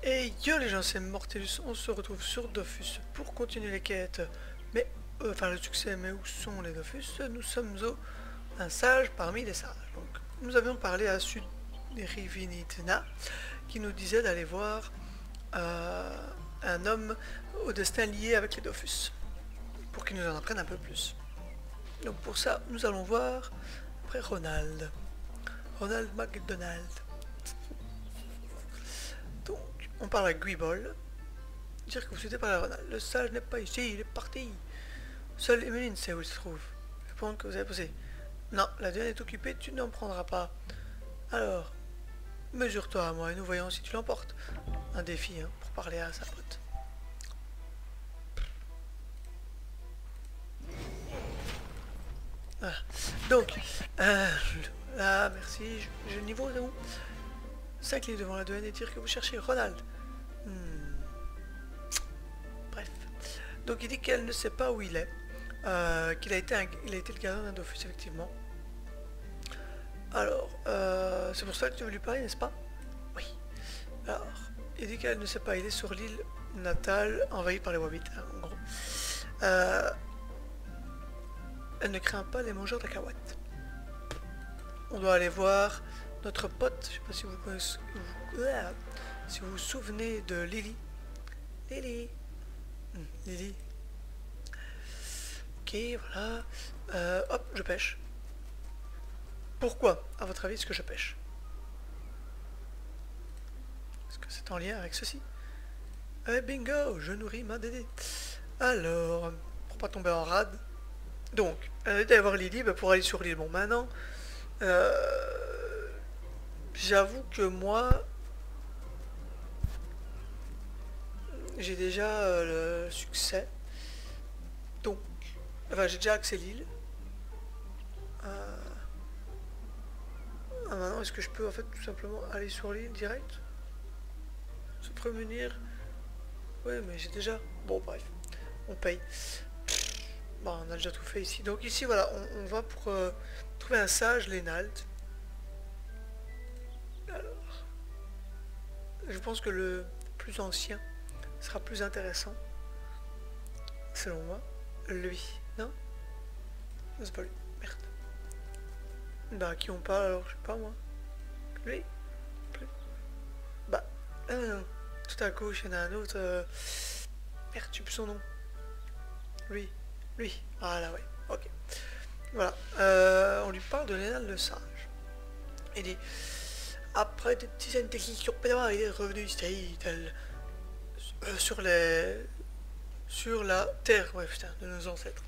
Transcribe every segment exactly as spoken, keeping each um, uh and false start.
Et yo les gens, c'est Mortelus, on se retrouve sur Dofus pour continuer les quêtes. Mais, euh, enfin le succès, mais où sont les Dofus? Nous sommes au un sage parmi les sages. Donc, nous avions parlé à Sud Rivinitna qui nous disait d'aller voir euh, un homme au destin lié avec les Dofus pour qu'il nous en apprenne un peu plus. Donc pour ça, nous allons voir après Ronald. Ronald McDonald. Donc, on parle à Guibol. Dire que vous souhaitez parler à Ronald. Le sage n'est pas ici, il est parti. Seul Emeline sait où il se trouve. Répondre que vous avez posé. Non, la douane est occupée, tu n'en prendras pas. Alors, mesure-toi à moi et nous voyons si tu l'emportes. Un défi hein, pour parler à sa pote. Voilà. Donc, euh, là, merci. J'ai le niveau de où cinq livres devant la douane et dire que vous cherchez Ronald. Hmm. Bref. Donc il dit qu'elle ne sait pas où il est. Euh, qu'il a été un, il a été le gardien d'un Dofus, effectivement. Alors, euh, c'est pour ça que tu veux lui parler, n'est-ce pas? Oui. Alors, il dit qu'elle ne sait pas, il est sur l'île natale, envahie par les Wabbits, hein, en gros. Euh, elle ne craint pas les mangeurs de cacahuètes. On doit aller voir notre pote, je sais pas si vous connaissez, vous, euh, si vous vous souvenez de Lily. Lily. Hum, Lily. Ok, voilà. Euh, hop, je pêche. Pourquoi, à votre avis, est-ce que je pêche? Est-ce que c'est en lien avec ceci? Eh bingo, je nourris ma dédé. Alors, pour pas tomber en rade. Donc, elle est d'aller voir Lily bah, pour aller sur l'île. Bon, maintenant, euh, j'avoue que moi, j'ai déjà euh, le succès. Donc, enfin, j'ai déjà accès l'île. Euh, ah, maintenant, est-ce que je peux en fait tout simplement aller sur l'île direct? Se prémunir? Ouais, mais j'ai déjà. Bon, bref, on paye. Bon, on a déjà tout fait ici. Donc ici, voilà, on, on va pour euh, trouver un sage, Lénald. Alors, je pense que le plus ancien sera plus intéressant, selon moi. Lui, non? Non, c'est pas lui. Merde. Bah, à qui on parle alors? Je sais pas moi. Lui? Plus. Bah, ah non. Tout à gauche, il y en a un autre. Euh... Merde, tu plus son nom. Lui. Lui. Ah là, ouais. Ok. Voilà. Euh, on lui parle de Lénald le sage. Il dit après des dizaines d'exécutions pénales, il est revenu ici, tel, euh, sur les. sur la terre, ouais, putain, de nos ancêtres.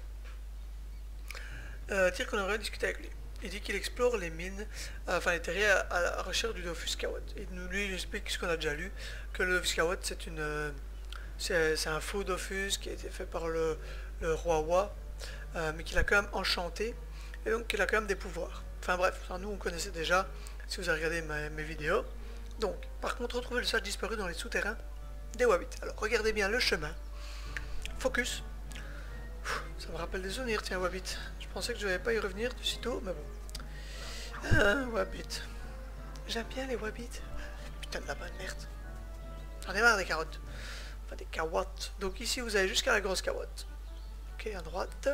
Euh, dire qu'on aurait discuté avec lui. Il dit qu'il explore les mines, euh, enfin les terriers à, à la recherche du Dofus Kawat. Et nous, lui, il explique ce qu'on a déjà lu, que le Dofus Kawat, c'est une. Euh, c'est un faux Dofus qui a été fait par le, le roi Wa, euh, mais qu'il a quand même enchanté, et donc qu'il a quand même des pouvoirs. Enfin bref, nous on connaissait déjà, si vous avez regardé ma, mes vidéos. Donc, par contre, retrouver le sage disparu dans les souterrains des Wabbits. Alors, regardez bien le chemin. Focus. Ça me rappelle des souvenirs, tiens, Wabbit. Je pensais que je n'allais pas y revenir de sitôt, mais bon. Ah, Wabbit. J'aime bien les Wabbits. Putain de la bonne merde. J'en ai marre des carottes. Enfin, des carottes. Donc ici, vous allez jusqu'à la grosse carotte. Ok, à droite.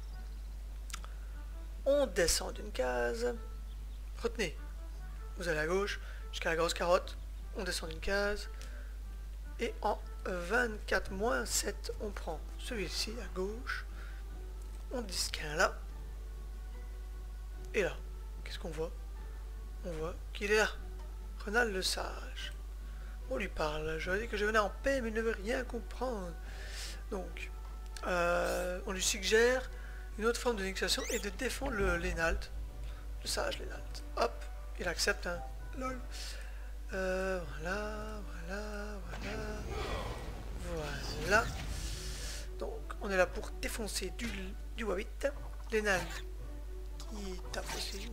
On descend d'une case. Retenez. Vous allez à gauche, jusqu'à la grosse carotte. On descend d'une case. Et en vingt-quatre moins sept, on prend celui-ci à gauche. On disquin là. Et là, qu'est-ce qu'on voit? On voit qu'il est là. Ronald le sage. On lui parle. Je lui ai dit que je venais en paix, mais il ne veut rien comprendre. Donc, euh, on lui suggère une autre forme de négociation et de défendre le Lénald. Le sage Lénald. Hop, il accepte, hein. Lol. Euh, voilà, voilà, voilà. Voilà. Donc, on est là pour défoncer du, du Wabbit. Lénald qui tape aussi.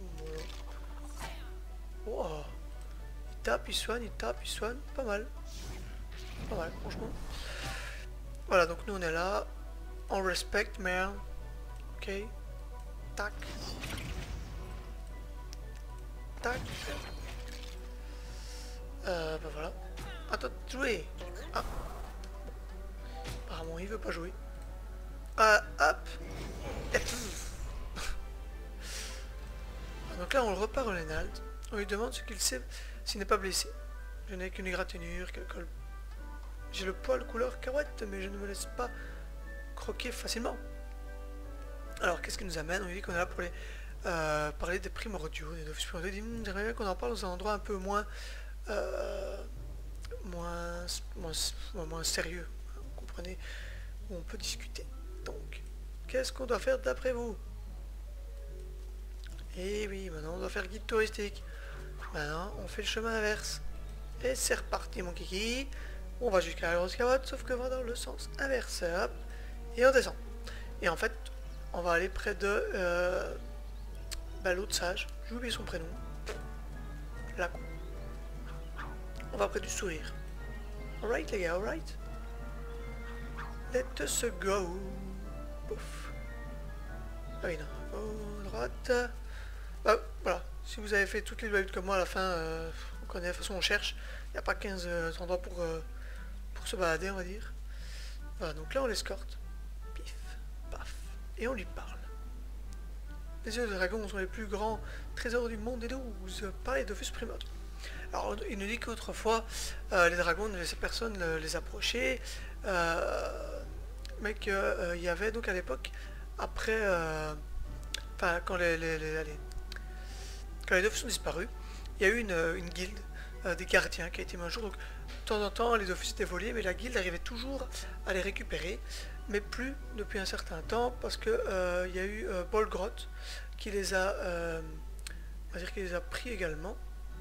Oh. Il tape, il soigne, il tape, il soigne. Pas mal. Pas mal, franchement. Voilà, donc nous on est là. On respecte, man. Ok. Tac. Tac. Euh, bah voilà. Attends, jouer. Ah. Apparemment il veut pas jouer. Ah, hop. Donc là on le repart au Lenald. On lui demande ce qu'il sait s'il n'est pas blessé. Je n'ai qu'une égratignure, quelques... J'ai le poil couleur carotte, mais je ne me laisse pas croquer facilement. Alors qu'est-ce qui nous amène? On lui dit qu'on est là pour les, euh, parler des primordiaux, des Dofus primordiaux. Il dit hm, j'aimerais bien qu'on en parle dans un endroit un peu moins, euh, moins, moins, moins sérieux, vous comprenez, où on peut discuter. Donc, qu'est-ce qu'on doit faire d'après vous? Et oui, maintenant on doit faire guide touristique. Maintenant, on fait le chemin inverse. Et c'est reparti mon kiki. On va jusqu'à la grosse carotte, sauf que va dans le sens inverse. Hop. Et on descend. Et en fait, on va aller près de euh, bah, l'autre sage. J'ai oublié son prénom. Là. On va près du sourire. Alright les gars, alright. Let us go. Pouf. Ah oui, non. Oh, droite. Bah, voilà. Si vous avez fait toutes les valeurs comme moi à la fin, euh, on connaît, de toute façon on cherche. Il n'y a pas quinze euh, endroits pour, euh, pour se balader, on va dire. Voilà, donc là on l'escorte. Pif, paf. Et on lui parle. Les yeux de dragon sont les plus grands trésors du monde des douze. Pareil, Dofus primordiaux. Alors il nous dit qu'autrefois, euh, les dragons ne laissaient personne euh, les approcher. Euh, mais qu'il euh, y avait donc à l'époque, après, euh, enfin quand les, les, les, allez, quand les Dofus sont disparus, il y a eu une, une guilde euh, des gardiens qui a été mis un jour. Donc, de temps en temps, les Dofus étaient volés, mais la guilde arrivait toujours à les récupérer, mais plus depuis un certain temps, parce que euh, il y a eu euh, Bolgroth qui les a, euh, on va dire qu'il les a pris également.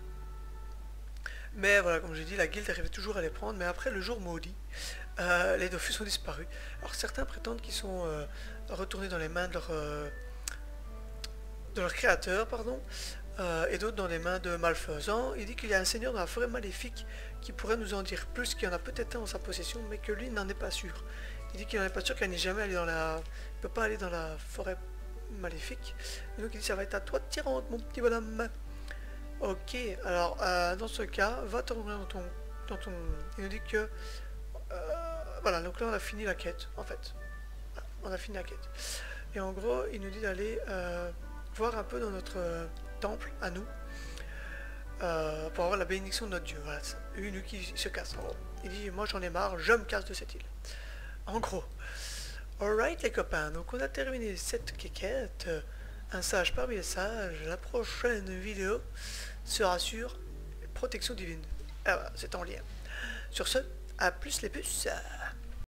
Mais voilà, comme j'ai dit, la guilde arrivait toujours à les prendre, mais après le jour maudit, euh, les Dofus ont disparu. Alors certains prétendent qu'ils sont euh, retournés dans les mains de leur, euh, de leur créateur, pardon, euh, et d'autres dans les mains de malfaisants. Il dit qu'il y a un seigneur dans la forêt maléfique qui pourrait nous en dire plus, qu'il y en a peut-être un en sa possession, mais que lui n'en est pas sûr. Il dit qu'il n'en est pas sûr, qu'il n'est jamais allé dans la... Il ne peut pas aller dans la forêt maléfique. Et donc il dit ça va être à toi de tirer mon petit bonhomme. Ok, alors euh, dans ce cas, va te remettre dans ton, dans ton... Il nous dit que... Euh, voilà, donc là on a fini la quête, en fait. Voilà, on a fini la quête. Et en gros, il nous dit d'aller euh, voir un peu dans notre euh, temple, à nous, euh, pour avoir la bénédiction de notre Dieu. Voilà, ça. Une qui se casse, en gros. Il dit, moi j'en ai marre, je me casse de cette île. En gros. Alright les copains, donc on a terminé cette quéquette. Un sage parmi les sages. La prochaine vidéo sera sur protection divine. Ah voilà, c'est en lien. Sur ce, à plus les puces.